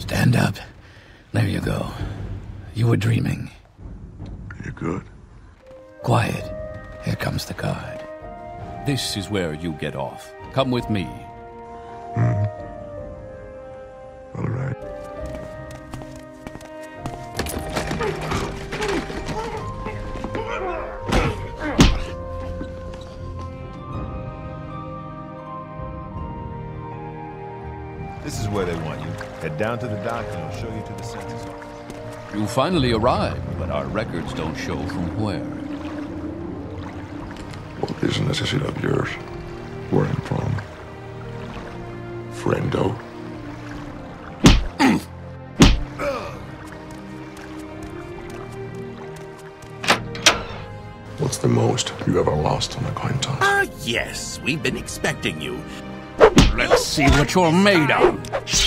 Stand up. There you go. You were dreaming. You good? Quiet. Here comes the card. This is where you get off. Come with me. All right. This is where they want you. Head down to the dock and it'll show you to the census office. You finally arrived, but our records don't show from where. What business is it of yours? Where I'm from? Friendo? What's the most you ever lost on a coin toss? Ah, yes, we've been expecting you. Let's see what you're made of.